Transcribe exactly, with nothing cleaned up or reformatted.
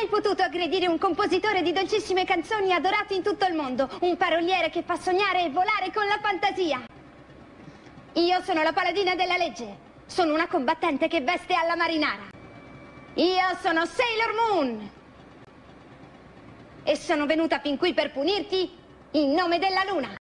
hai potuto aggredire un compositore di dolcissime canzoni adorato in tutto il mondo, un paroliere che fa sognare e volare con la fantasia. Io sono la paladina della legge, sono una combattente che veste alla marinara. Io sono Sailor Moon e sono venuta fin qui per punirti in nome della luna.